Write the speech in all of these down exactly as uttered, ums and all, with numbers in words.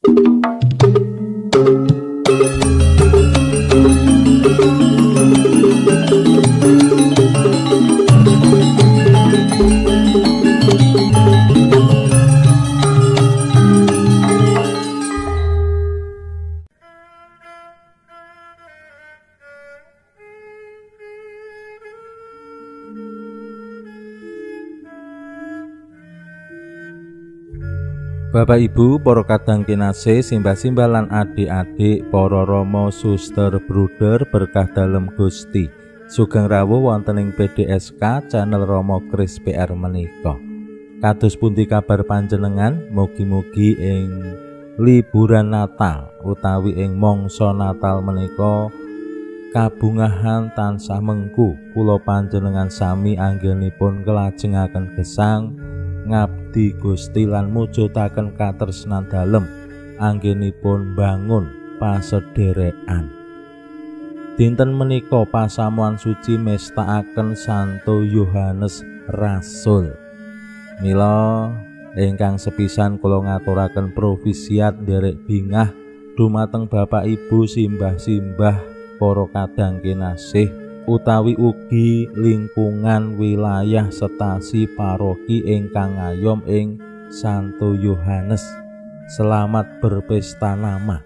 Bapak Ibu, para kadang kinasih, simbah-simbah lan adik-adik, para rama, suster, bruder, berkah dalem Gusti. Sugeng rawuh wonten ing P D S K channel Rama Kris P R menika. Kados pundi kabar panjenengan? Mugi-mugi ing liburan Natal utawi ing mangsa Natal menika kabungahan tansah mengku kula panjenengan sami anggenipun kelajengaken gesang ngabdi Gusti lan mujudaken katresnan dalem anggenipun bangun pasederekan. Dinten menika pasamuan suci mestakaken Santo Yohanes Rasul. Mila ingkang sepisan kula ngaturaken profisiat nderek bingah dumateng Bapak Ibu simbah-simbah para kadang kinasih utawi ugi lingkungan wilayah stasi paroki ingkang ngayom ing Santo Yohanes. Selamat berpesta nama.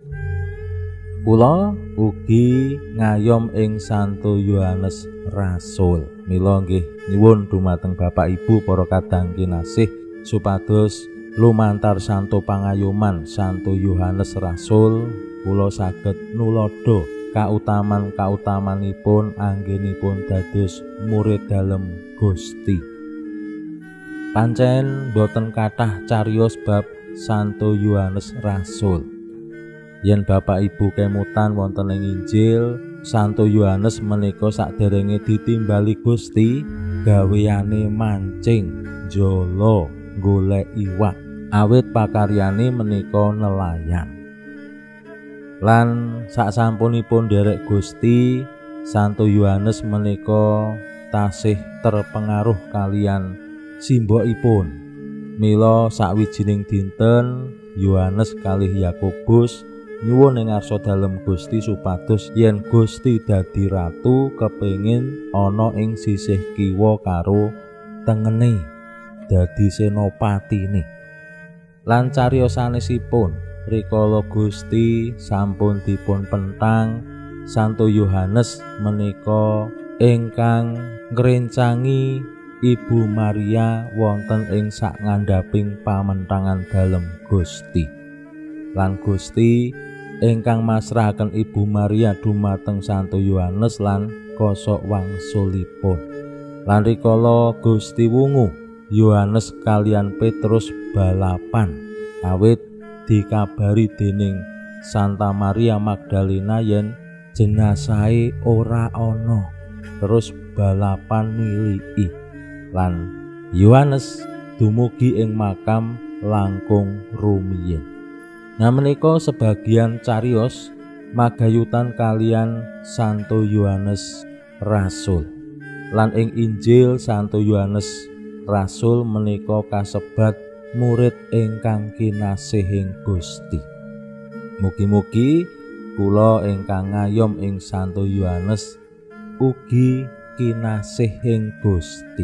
Kula ugi ngayom ing Santo Yohanes Rasul. Mila nggih nyuwun dumateng Bapak Ibu para kadang kinasih supados lumantar santo pangayoman Santo Yohanes Rasul kula saged nulodo kautaman-kautamanipun anggenipun dados murid dalem Gusti. Pancen boten kathah cariyos bab Santo Yohanes Rasul. Yen Bapak Ibu kemutan wonten ing Injil, Santo Yohanes menika saderenge ditimbali Gusti gaweane mancing, jala, golek iwak. Awit pakaryane menika nelayan. Lan saksampunipun derek Gusti, Santo Yohanes menika tasih terpengaruh kalian simbokipun. Mila sawijining dinten Yohanes kalih Yakobus nyuwun ing ngarsa dalem Gusti supados yen Gusti dadi ratu kepengin ana ing sisih kiwa karo tengene dadi senopatine. Lan cariyosanesipun rikala Gusti sampun dipun pentang, Santo Yohanes menika ingkang ngrencangi Ibu Maria wonten ing sak ngandhaping pamentangan dalem Gusti. Lan Gusti ingkang masrahaken Ibu Maria dumateng Santo Yohanes lan kosok wangsulipun. Lan rikala Gusti wungu, Yohanes kalian Petrus balapan awit dikabari dening Santa Maria Magdalena yen jenasahe ora ana, terus balapan niliki. Lan Yohanes dumugi ing makam langkung rumiyin. Nah menika sebagian cariyos magayutan kalian Santo Yohanes Rasul. Lan ing Injil Santo Yohanes Rasul menika kasebat murid ingkang kinasihing Gusti. Mugi-mugi kula ingkang ngayom ing Santo Yohanes ugi kinasihing Gusti.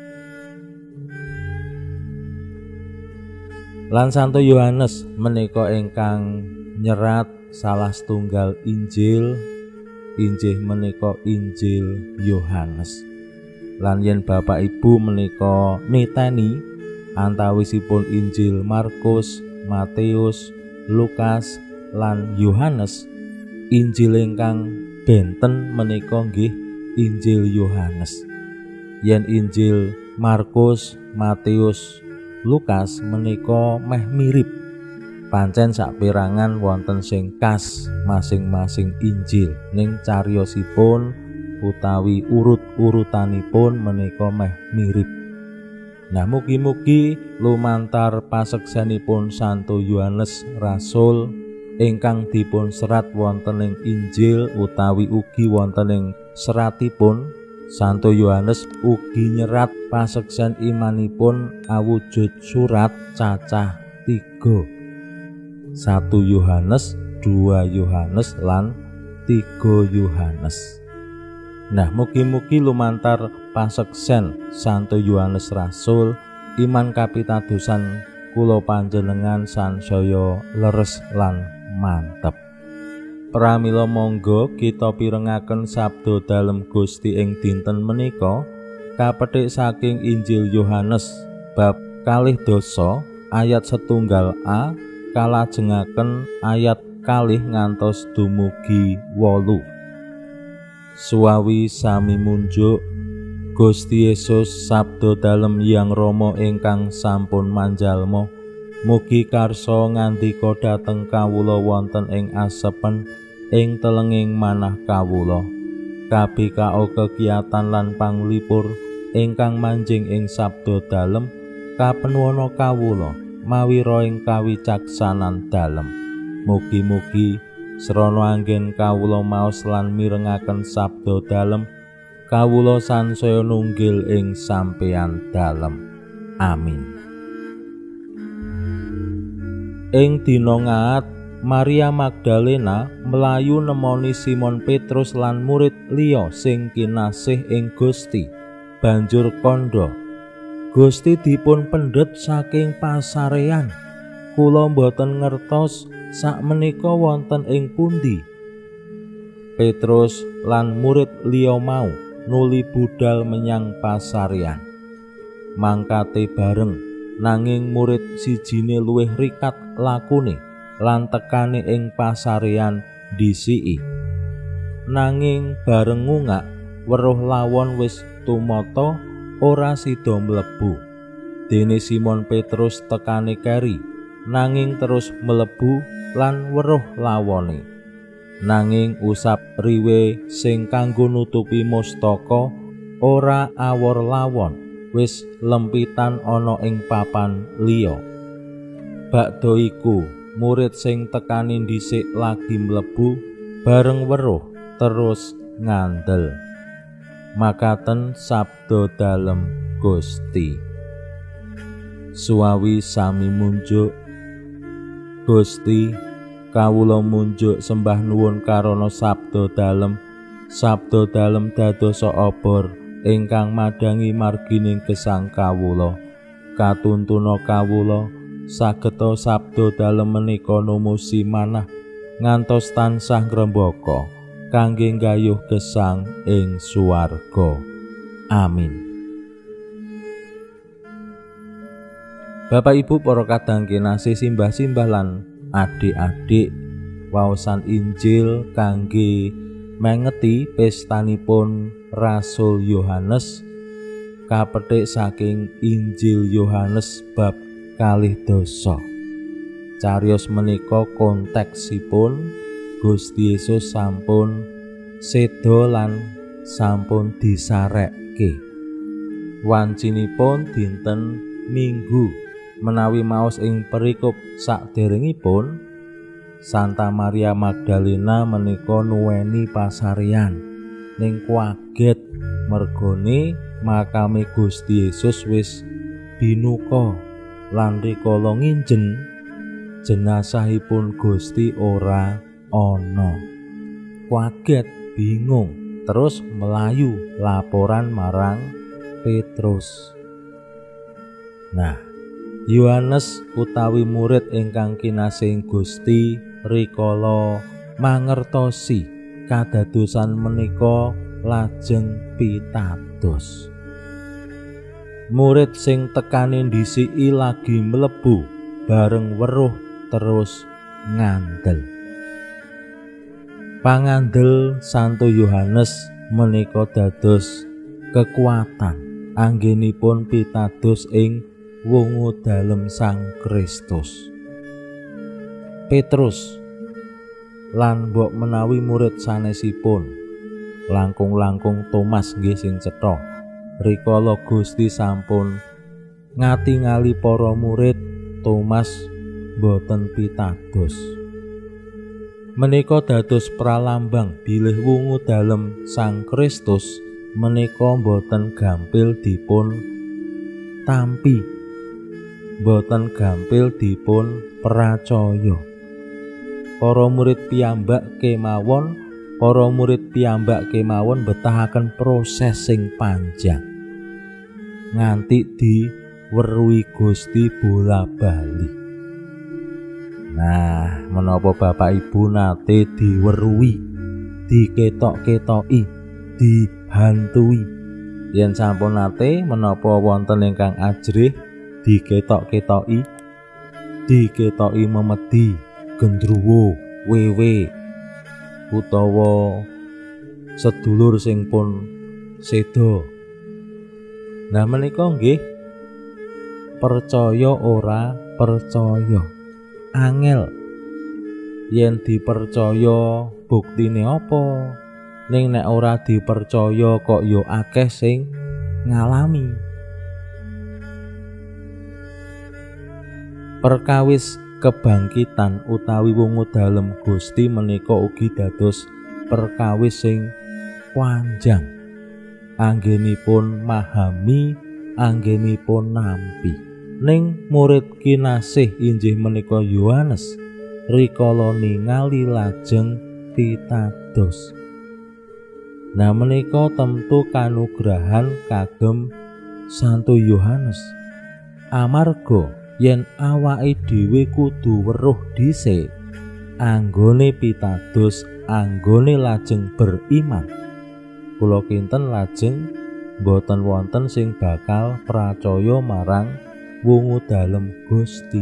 Lan Santo Yohanes menika ingkang nyerat salah setunggal Injil, injih menika Injil Yohanes. Lan yen Bapak Ibu menika niteni antawisipun Injil Markus, Matius, Lukas lan Yohanes, Injil ingkang benten menika nggih Injil Yohanes. Yen Injil Markus, Matius, Lukas menika meh mirip. Pancen saperangan wonten sing khas masing-masing Injil, ning cariyosipun utawi urut-urutanipun menika meh mirip. Nah mugi-mugi lumantar paseksanipun Santo Yohanes Rasul ingkang dipun serat wonten ing Injil utawi ugi wonten ing seratipun, Santo Yohanes ugi nyerat paseksan imanipun awujud surat cacah tiga. satu Yohanes, dua Yohanes lan tiga Yohanes. Nah, mugi-mugi lumantar paseksen Santo Yohanes Rasul, iman kapitadosan kula panjenengan sansaya leres lan mantep. Pramila monggo kita pirengaken sabda dalem Gusti ing dinten menika kapetik saking Injil Yohanes bab kalih dasa ayat setunggal A kalajengaken ayat kalih ngantos dumugi wolu. Suwawi sami munjuk Gusti Yesus sabda dalem Hyang Rama ingkang sampun manjalma, mugi karsa ngandika dhateng kawula wonten ing asepen ing telenging manah kawula. Kabeh kao kegiatan lan panglipur ingkang manjing ing sabda dalem kapenwana kawula mawi roing kawicaksanan dalem. Mugi-mugi srana anggen kawula maos lan mirengaken sabda dalem, kawula sansaya nunggil ing sampeyan dalem. Amin. Ing dina ngaat Maria Magdalena melayu nemoni Simon Petrus lan murid liya sing kinasih ing Gusti. Banjur kandha, Gusti dipun pendhet saking pasarean. Kula boten ngertos sakmenika wonten ing pundi. Petrus lan murid liya mau nuli budal menyang pasarean. Mangkate bareng, nanging murid sijine luwih rikat lakune lan tekane ing pasarean disiki. Nanging bareng ngungak weruh lawon wis tumata ora sida mlebu. Dene Simon Petrus tekane keri, nanging terus mlebu lan weruh lawone. Nanging usap riwe sing kanggo nutupi mustaka ora awor lawon, wis lempitan ana ing papan liya. Bakda iku murid sing tekani dhisik lagi mlebu bareng weruh terus ngandel. Makaten sabda dalem Gusti. Suwawi sami munjuk Gusti, kawula munjuk sembah nuwun karana sabda dalem. Sabda dalem dadosa obor ingkang madangi margining gesang kawula. Katuntuna kawula sageta sabda dalem menika numusi manah ngantos tansah ngrembaka kangge nggayuh gesang ing swarga. Amin. Bapak Ibu para kadang kinasih simbah-simbah lan adik-adik, waosan Injil kangge mengeti pestanipun Rasul Yohanes kapetik saking Injil Yohanes bab kalih dasa. Cariyos menika konteksipun Gusti Yesus sampun seda lan sampun disarekke. Wancinipun dinten Minggu menawi maos ing perikop sakderengipun Santa Maria Magdalena menika nuweni pasarean ning kaget mergone makame Gusti Yesus wis binuka lan rikala nginjen jenazahipun Gusti ora ana. Kaget bingung terus melayu laporan marang Petrus. Nah, Yohanes utawi murid ingkang kinasih Gusti rikala mangertosi kadadosan menika lajeng pitados. Murid sing tekane ndhisiki lagi mlebu bareng weruh terus ngandel. Pangandel Santo Yohanes menika dados kekuatan anggenipun pitados ing wungu dalem Sang Kristus. Petrus lan mbok menawi murid sanesipun, langkung-langkung Thomas nggih sing cetha, rikala Gusti sampun ngatingali para murid, Thomas boten pitados. Menika dados pralambang bilih wungu dalem Sang Kristus menika boten gampil dipun tampi, boten gampil dipun pracaya. para murid piyambak kemawon para murid piyambak kemawon betahaken proses sing panjang nganti diweruhi Gusti bola-bali. Nah, menapa Bapak Ibu nate diweruhi, diketok-ketoki, dihantui? Yen sampun nate menapa wonten ingkang ajrih diketok-ketoki, diketoki memedi, gendruwo, wewe utawa sedulur sing pun seda. Nah menika nggih percaya ora percaya angel. Yen dipercaya buktine apa? Ning nek ora dipercaya kok yo akeh sing ngalami. Perkawis kebangkitan utawi wungu dalem Gusti menika ugi dados perkawis sing panjang. Anggenipun mahami, anggenipun nampi. Ning murid kinasih injih menika Yohanes rikala ningali lajeng pitados. Nah menika tentu kanugrahan kagem Santo Yohanes. Amarga yen awake dhewe kudu weruh dhisik anggone pitados, anggone lajeng beriman. Kula kinten lajeng boten wonten sing bakal pracaya marang wungu dalem Gusti.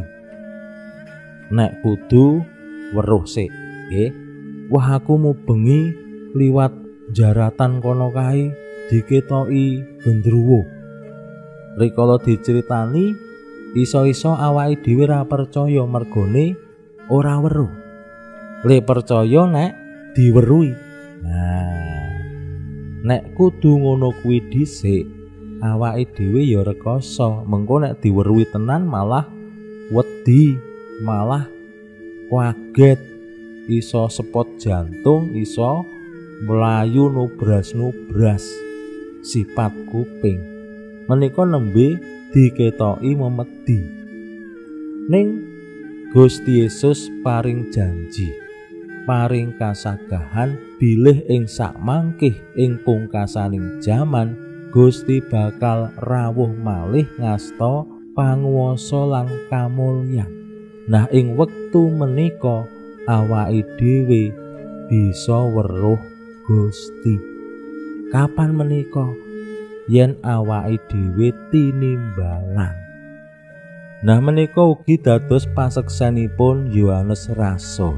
Nek kudu weruh sik, nggih. Wah aku mubengi liwat jaratan kono kae diketoki gendruwo. Rikala diceritani iso-iso awake dhewe ra percaya mergone ora weruh. Le percaya nek diweruhi. Nah, nek kudu ngono kuwi dhisik awake dhewe ya rekoso, mengko nek diweruhi tenan malah wedi, malah kaget, iso sepot jantung, iso mlayu nubras-nubras sipat kuping. Menika nembe diketoki memedi. Ning Gusti Yesus paring janji, paring kasagahan bilih ing sakmangkih ing pungkasaning jaman Gusti bakal rawuh malih ngasta panguwasa lan kamulyan. Nah ing wektu menika awake dhewe bisa weruh Gusti. Kapan menika? Yen awake dhewe tinimbalan. Nah menika ugi dados paseksanipun Yohanes Rasul.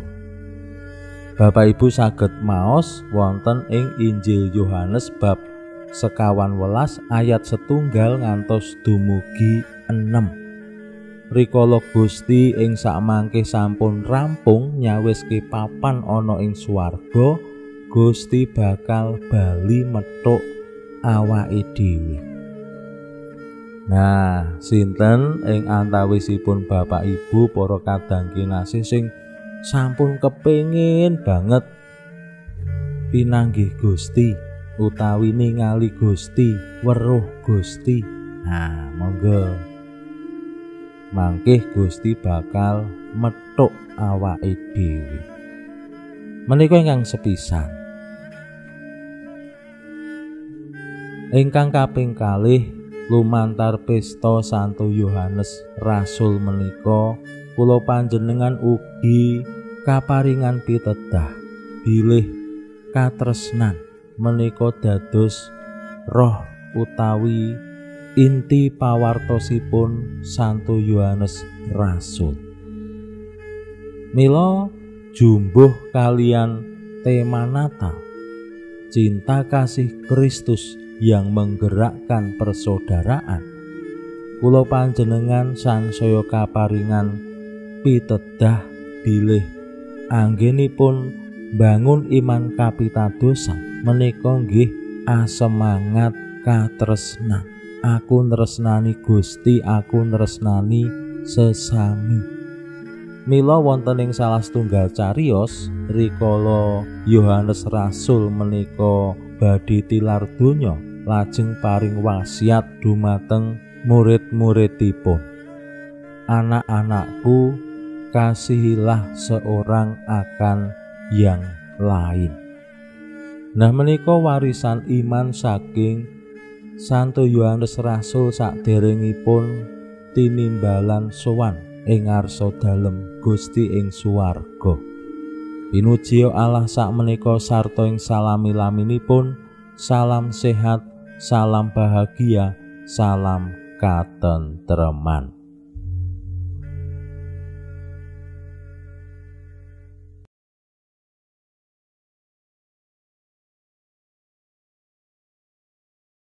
Bapak Ibu saged maos wonten ing Injil Yohanes bab sekawan welas ayat setunggal ngantos dumugi enam. Rikala Gusti ing sakmangke sampun rampung nyawiske papan ana ing swarga, Gusti bakal bali methuk awake dhewe. Nah, sinten ing antawisipun Bapak Ibu para kadang kinasih sing sampun kepengin banget pinanggih Gusti utawi ningali Gusti, weruh Gusti. Nah, monggo mangkih Gusti bakal methuk awake dhewe. Menika ingkang sepisan. Ingkang kaping kalih lumantar pesta Santo Yohanes Rasul menika kula panjenengan ugi kaparingan pitedah bilih katresnan menika dados roh utawi inti pawartosipun Santo Yohanes Rasul. Mila jumbuh kalian tema Natal, cinta kasih Kristus yang menggerakkan persaudaraan. Kula panjenengan sansaya kaparingan pitedah bilih anggenipun bangun iman kapitadosan menika nggih asemangat katresnan. Aku nresnani Gusti, aku nresnani sesami. Mila wonten ing salah setunggal cariyos rikala Yohanes Rasul menika badhe tilar donya, lajeng paring wasiat dumateng murid-muridipun. Anak-anakku, kasihilah seorang akan yang lain. Nah menika warisan iman saking Santo Yohanes Rasul saderengipun tinimbalan sowan ing ngarsa dalem Gusti ing swarga. Pinuji Allah sakmenika sarta ing salami-laminipun, salam sehat, salam bahagia, salam katentreman.